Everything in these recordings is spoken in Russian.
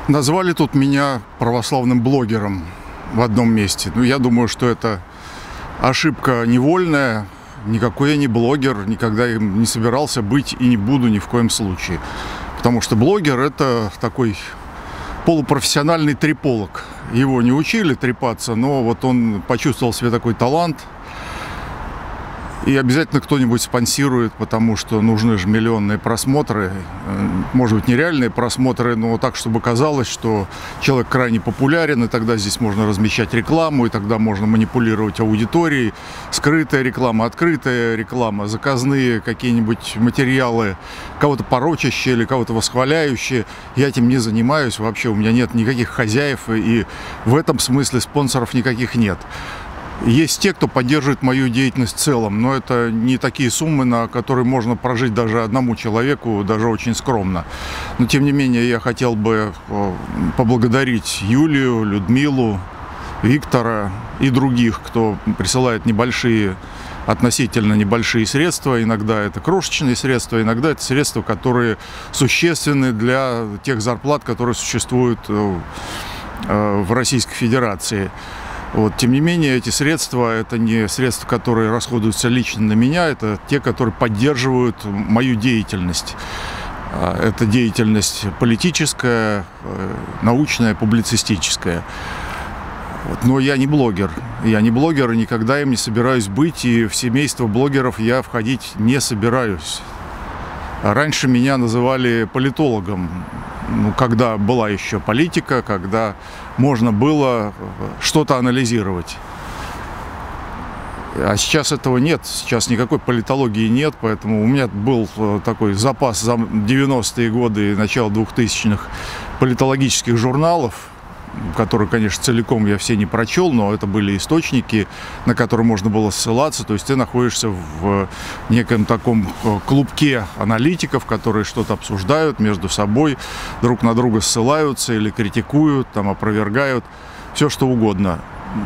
Назвали тут меня православным блогером в одном месте. Ну, я думаю, что это ошибка невольная. Никакой я не блогер, никогда им не собирался быть и не буду ни в коем случае. Потому что блогер – это такой полупрофессиональный треполог. Его не учили трепаться, но вот он почувствовал в себе такой талант. И обязательно кто-нибудь спонсирует, потому что нужны же миллионные просмотры. Может быть, нереальные просмотры, но так, чтобы казалось, что человек крайне популярен, и тогда здесь можно размещать рекламу, и тогда можно манипулировать аудиторией. Скрытая реклама, открытая реклама, заказные какие-нибудь материалы, кого-то порочащие или кого-то восхваляющие. Я этим не занимаюсь вообще, у меня нет никаких хозяев, и в этом смысле спонсоров никаких нет. Есть те, кто поддерживает мою деятельность в целом, но это не такие суммы, на которые можно прожить даже одному человеку, даже очень скромно. Но, тем не менее, я хотел бы поблагодарить Юлию, Людмилу, Виктора и других, кто присылает относительно небольшие средства. Иногда это крошечные средства, иногда это средства, которые существенны для тех зарплат, которые существуют в Российской Федерации. Вот, тем не менее, эти средства – это не средства, которые расходуются лично на меня, это те, которые поддерживают мою деятельность. Это деятельность политическая, научная, публицистическая. Вот, но я не блогер. Я не блогер и никогда им не собираюсь быть, и в семейство блогеров я входить не собираюсь. Раньше меня называли политологом. Ну, когда была еще политика, когда можно было что-то анализировать. А сейчас этого нет, сейчас никакой политологии нет, поэтому у меня был такой запас за 90-е годы и начало 2000-х политологических журналов, которые, конечно, целиком я все не прочел, но это были источники, на которые можно было ссылаться. То есть ты находишься в неком таком клубке аналитиков, которые что-то обсуждают между собой, друг на друга ссылаются или критикуют, там, опровергают, все что угодно.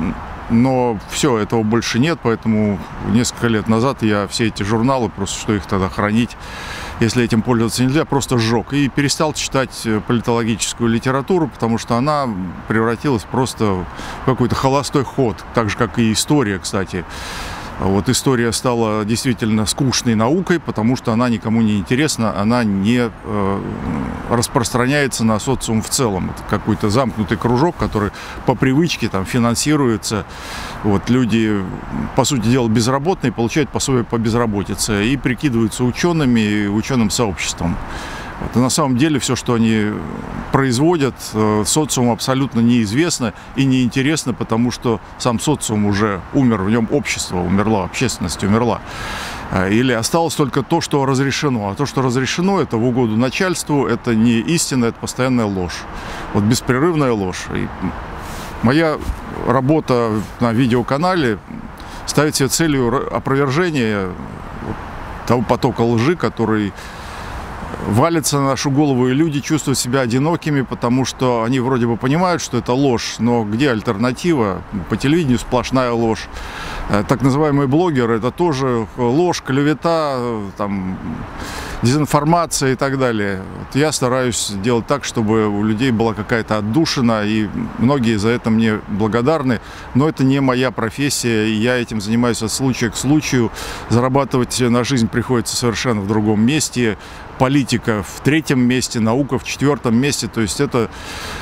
Но все, этого больше нет, поэтому несколько лет назад я все эти журналы, просто что их тогда хранить, если этим пользоваться нельзя, просто сжег. И перестал читать политологическую литературу, потому что она превратилась просто в какой-то холостой ход. Так же, как и история, кстати. Вот история стала действительно скучной наукой, потому что она никому не интересна, она не распространяется на социум в целом. Это какой-то замкнутый кружок, который по привычке там финансируется. Вот, люди, по сути дела, безработные, получают пособие по безработице и прикидываются учеными и ученым сообществом. Вот, и на самом деле все, что они производят, социуму абсолютно неизвестно и неинтересно, потому что сам социум уже умер, в нем общество умерло, общественность умерла. Или осталось только то, что разрешено. А то, что разрешено, это в угоду начальству, это не истина, это постоянная ложь. Вот беспрерывная ложь. И моя работа на видеоканале ставит себе целью опровержения того потока лжи, который валится на нашу голову, и люди чувствуют себя одинокими, потому что они вроде бы понимают, что это ложь, но где альтернатива? По телевидению сплошная ложь. Так называемые блогеры – это тоже ложь, клевета, там, дезинформация и так далее. Вот я стараюсь делать так, чтобы у людей была какая-то отдушина, и многие за это мне благодарны, но это не моя профессия, и я этим занимаюсь от случая к случаю. Зарабатывать на жизнь приходится совершенно в другом месте. Политика в третьем месте, наука в четвертом месте. То есть это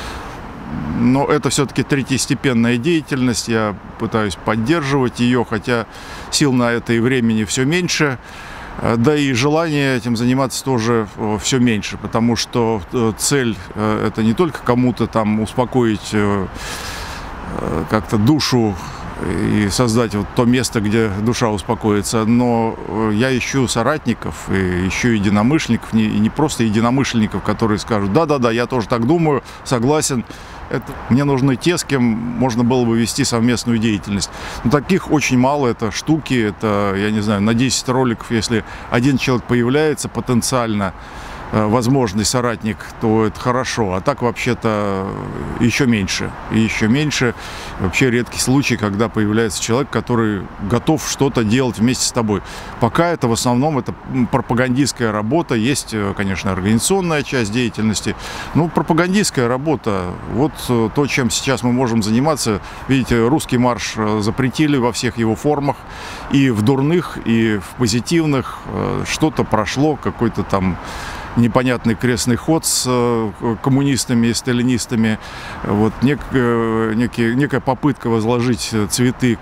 все-таки третьестепенная деятельность. Я пытаюсь поддерживать ее, хотя сил на это и времени все меньше. Да и желание этим заниматься тоже все меньше, потому что цель это не только кому-то там успокоить как-то душу и создать вот то место, где душа успокоится. Но я ищу соратников, и ищу единомышленников, и не просто единомышленников, которые скажут: да-да-да, я тоже так думаю, согласен. Мне нужны те, с кем можно было бы вести совместную деятельность. Но таких очень мало, это штуки, это, я не знаю, на 10 роликов, если один человек появляется потенциально, возможный соратник, то это хорошо. А так вообще-то еще меньше. И еще меньше. Вообще редкий случай, когда появляется человек, который готов что-то делать вместе с тобой. Пока это в основном это пропагандистская работа. Есть, конечно, организационная часть деятельности. Но пропагандистская работа, вот то, чем сейчас мы можем заниматься. Видите, русский марш запретили во всех его формах. И в дурных, и в позитивных. Что-то прошло, какой-то там непонятный крестный ход с коммунистами и сталинистами. Вот некая попытка возложить цветы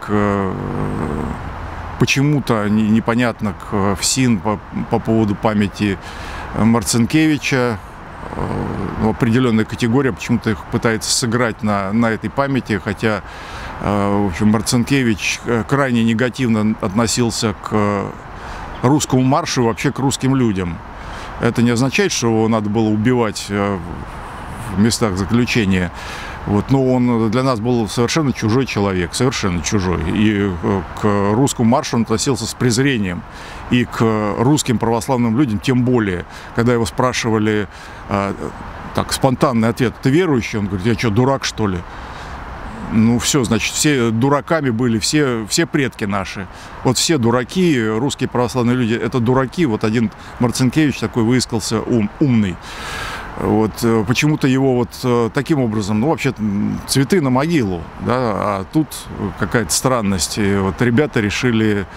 почему-то непонятно в СИН по поводу памяти Марцинкевича. Определенная категория почему-то их пытается сыграть на этой памяти, хотя в общем, Марцинкевич крайне негативно относился к русскому маршу и вообще к русским людям. Это не означает, что его надо было убивать в местах заключения. Вот. Но он для нас был совершенно чужой человек, совершенно чужой. И к русскому маршу он относился с презрением. И к русским православным людям тем более. Когда его спрашивали, так, спонтанный ответ: ты верующий? Он говорит: я что, дурак, что ли? Ну все, значит, все дураками были, все предки наши. Вот все дураки, русские православные люди, это дураки. Вот один Марцинкевич такой выискался умный. Вот почему-то его вот таким образом, ну вообще цветы на могилу, да, а тут какая-то странность. И вот ребята решили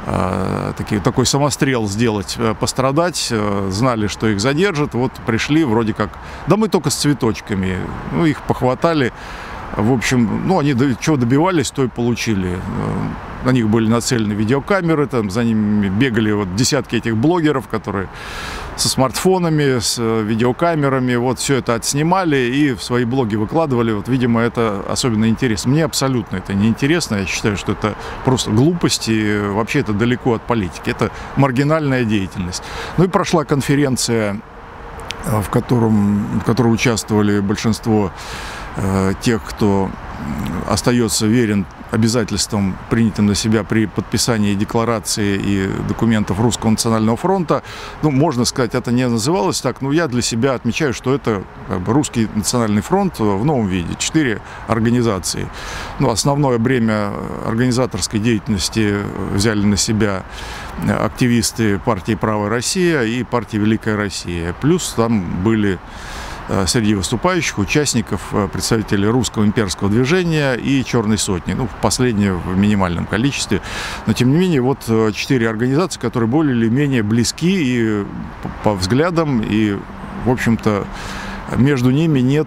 такой самострел сделать, пострадать, знали, что их задержат, вот пришли вроде как, да мы только с цветочками, ну их похватали. В общем, ну, они чего добивались, то и получили. На них были нацелены видеокамеры, там за ними бегали вот десятки этих блогеров, которые со смартфонами, с видеокамерами, вот все это отснимали и в свои блоги выкладывали. Вот, видимо, это особенно интересно. Мне абсолютно это не интересно. Я считаю, что это просто глупость, и вообще это далеко от политики. Это маргинальная деятельность. Ну и прошла конференция, в которой участвовали большинство тех, кто остается верен обязательствам, принятым на себя при подписании декларации и документов Русского национального фронта. Ну, можно сказать, это не называлось так, но я для себя отмечаю, что это как бы Русский национальный фронт в новом виде. 4 организации. Ну, основное бремя организаторской деятельности взяли на себя активисты партии «Правая Россия» и партии «Великая Россия». Плюс там были среди выступающих участников представителей Русского имперского движения и Черной сотни. Ну, последнее в минимальном количестве. Но, тем не менее, вот 4 организации, которые более или менее близки и по взглядам, и, в общем-то, между ними нет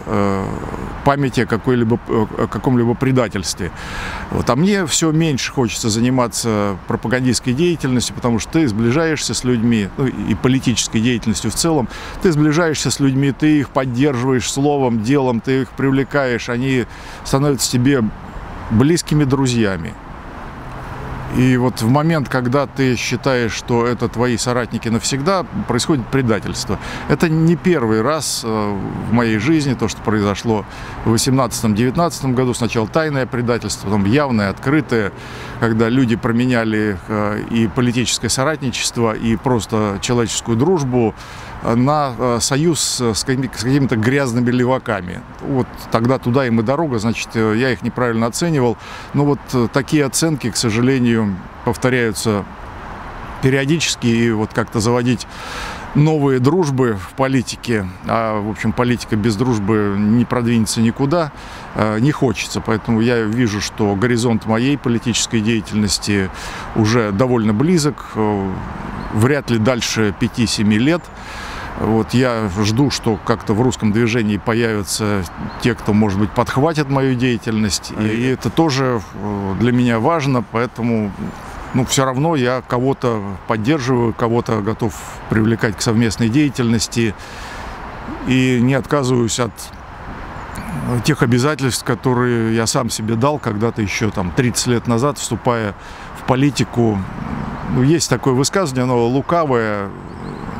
памяти о каком-либо предательстве. Вот. А мне все меньше хочется заниматься пропагандистской деятельностью, потому что ты сближаешься с людьми, ну, и политической деятельностью в целом, ты сближаешься с людьми, ты их поддерживаешь словом, делом, ты их привлекаешь, они становятся тебе близкими друзьями. И вот в момент, когда ты считаешь, что это твои соратники навсегда, происходит предательство. Это не первый раз в моей жизни, то, что произошло в 2018-2019 году. Сначала тайное предательство, потом явное, открытое, когда люди променяли и политическое соратничество, и просто человеческую дружбу на союз с какими-то грязными леваками. Вот тогда туда им и дорога, значит, я их неправильно оценивал. Но вот такие оценки, к сожалению, повторяются периодически, и вот как-то заводить новые дружбы в политике, а, в общем, политика без дружбы не продвинется никуда, не хочется. Поэтому я вижу, что горизонт моей политической деятельности уже довольно близок, вряд ли дальше 5-7 лет. Вот я жду, что как-то в русском движении появятся те, кто, может быть, подхватит мою деятельность. И это тоже для меня важно, поэтому все равно я кого-то поддерживаю, кого-то готов привлекать к совместной деятельности и не отказываюсь от тех обязательств, которые я сам себе дал когда-то еще 30 лет назад, вступая в политику. Есть такое высказывание, оно лукавое.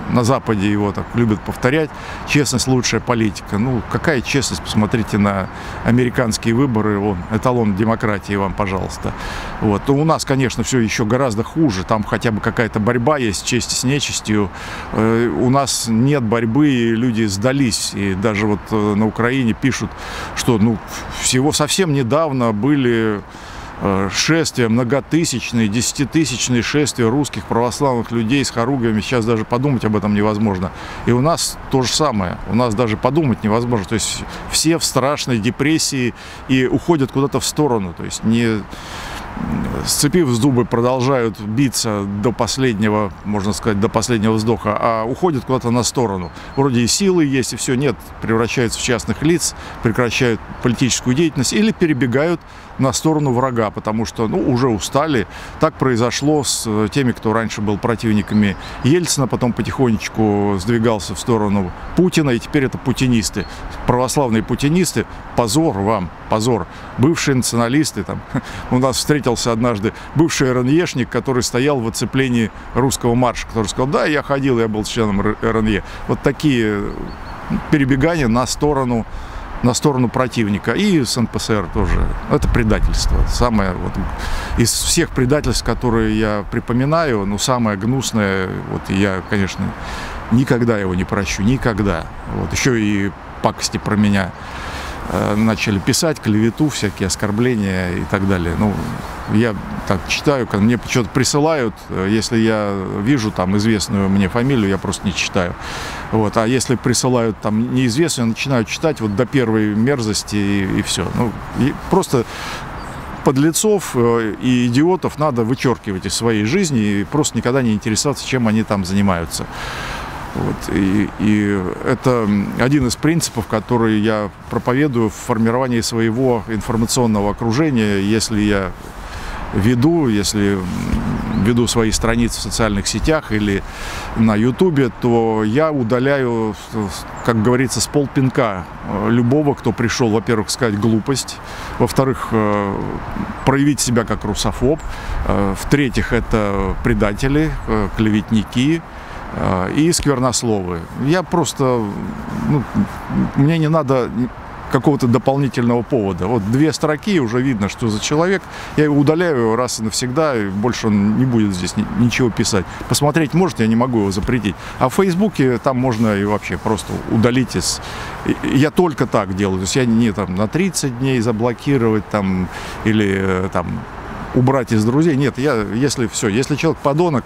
на Западе его так любят повторять: честность — лучшая политика. Ну, какая честность? Посмотрите на американские выборы, вон, эталон демократии вам, пожалуйста. Вот. Но у нас, конечно, все еще гораздо хуже. Там хотя бы какая-то борьба есть, честь с нечистью. У нас нет борьбы, и люди сдались. И даже вот на Украине пишут, что всего совсем недавно были шествия, многотысячные, десятитысячные шествия русских православных людей с хоругвями. Сейчас даже подумать об этом невозможно. И у нас то же самое. У нас даже подумать невозможно. То есть все в страшной депрессии и уходят куда-то в сторону. То есть не сцепив зубы, продолжают биться до последнего, можно сказать, до последнего вздоха, а уходят куда-то на сторону. Вроде и силы есть, и все, нет, превращаются в частных лиц, прекращают политическую деятельность или перебегают на сторону врага, потому что, уже устали. Так произошло с теми, кто раньше был противниками Ельцина, потом потихонечку сдвигался в сторону Путина, и теперь это путинисты. Православные путинисты, позор вам, позор. Бывшие националисты, там, у нас встретился однажды бывший РНЕшник, который стоял в оцеплении русского марша, который сказал: да, я ходил, я был членом РНЕ. Вот такие перебегания на сторону противника. И с НПСР тоже. Это предательство. Самое из всех предательств, которые я припоминаю, самое гнусное, я, конечно, никогда его не прощу. Никогда. Еще и пакости про меня начали писать, клевету, всякие оскорбления и так далее. Я так читаю, когда мне что-то присылают, если я вижу там известную мне фамилию, я просто не читаю. А если присылают там неизвестную, я начинаю читать до первой мерзости и все. Просто подлецов и идиотов надо вычеркивать из своей жизни и просто никогда не интересоваться, чем они там занимаются. И это один из принципов, который я проповедую в формировании своего информационного окружения. Если я веду свои страницы в социальных сетях или на Ютубе, то я удаляю, как говорится, с полпинка любого, кто пришел, во-первых, сказать глупость, во-вторых, проявить себя как русофоб, в-третьих, это предатели, клеветники и сквернословы. Я просто, мне не надо какого-то дополнительного повода. 2 строки, уже видно, что за человек. Я его удаляю раз и навсегда, и больше он не будет здесь ничего писать. Посмотреть может, я не могу его запретить. А в Фейсбуке там можно и вообще просто удалить Я только так делаю. То есть я не на 30 дней заблокировать или убрать из друзей. Нет, если человек подонок,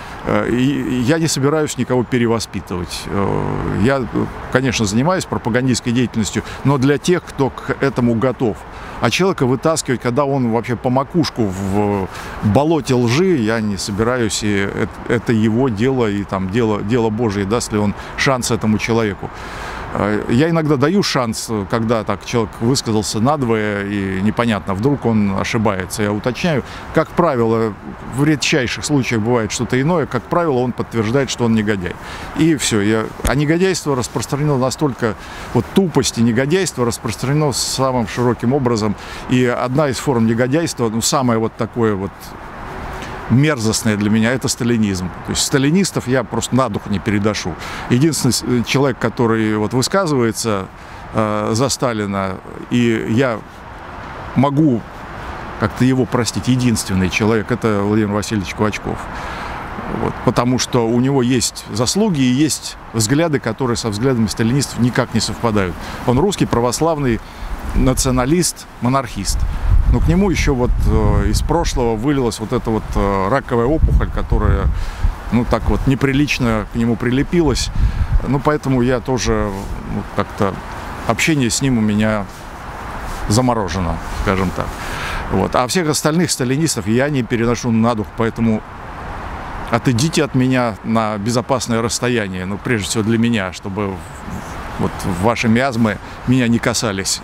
я не собираюсь никого перевоспитывать. Я, конечно, занимаюсь пропагандистской деятельностью, но для тех, кто к этому готов. А человека вытаскивать, когда он вообще по макушку в болоте лжи, я не собираюсь, и это его дело, и дело Божие, даст ли он шанс этому человеку. Я иногда даю шанс, когда так человек высказался надвое, и непонятно, вдруг он ошибается. Я уточняю. Как правило, в редчайших случаях бывает что-то иное. Как правило, он подтверждает, что он негодяй. И все. А негодяйство распространено настолько, тупость и негодяйство распространено самым широким образом. И одна из форм негодяйства, самое такое мерзостное для меня — это сталинизм. То есть сталинистов я просто на дух не передошу. Единственный человек, который высказывается за Сталина, и я могу как-то его простить, единственный человек — это Владимир Васильевич Клочков. Потому что у него есть заслуги и есть взгляды, которые со взглядами сталинистов никак не совпадают. Он русский, православный, националист, монархист. Но к нему еще из прошлого вылилась эта раковая опухоль, которая, так неприлично к нему прилепилась. Поэтому я тоже как-то общение с ним у меня заморожено, скажем так. А всех остальных сталинистов я не переношу на дух, поэтому отойдите от меня на безопасное расстояние, прежде всего для меня, чтобы ваши миазмы меня не касались.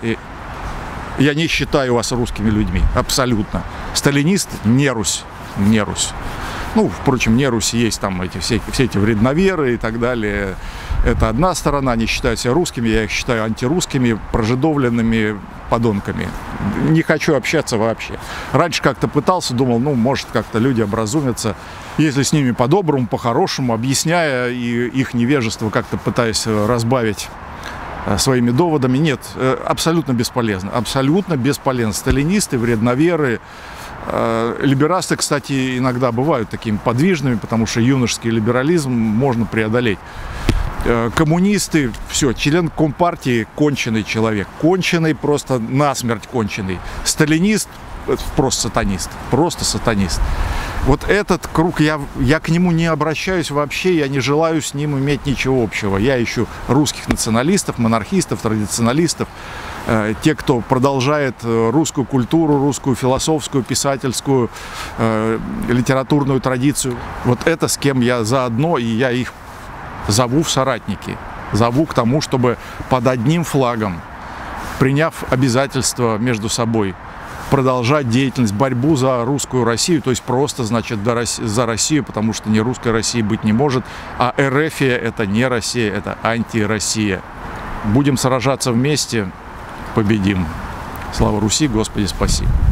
Я не считаю вас русскими людьми, абсолютно. Сталинист — не Русь, не Русь. Ну, впрочем, не Руси есть там все эти вредноверы и так далее. Это одна сторона, они считают себя русскими, я их считаю антирусскими, прожидовленными подонками. Не хочу общаться вообще. Раньше как-то пытался, думал, ну, может, как-то люди образумятся, если с ними по-доброму, по-хорошему, объясняя и их невежество, как-то пытаясь разбавить своими доводами. Нет, абсолютно бесполезно. Абсолютно бесполезно. Сталинисты, вредноверы, либерасты, кстати, иногда бывают такими подвижными, потому что юношеский либерализм можно преодолеть. Коммунисты, все, член Компартии конченый человек. Конченый, просто насмерть конченый. Сталинист, просто сатанист. Просто сатанист. Вот этот круг, я к нему не обращаюсь вообще, я не желаю с ним иметь ничего общего. Я ищу русских националистов, монархистов, традиционалистов, те, кто продолжает русскую культуру, русскую философскую, писательскую, литературную традицию. Вот это с кем я заодно, и я их зову в соратники, зову к тому, чтобы под одним флагом, приняв обязательства между собой, продолжать деятельность, борьбу за русскую Россию, то есть просто, значит, за Россию, потому что не русской России быть не может, а РФия – это не Россия, это анти-Россия. Будем сражаться вместе, победим. Слава Руси, Господи, спаси.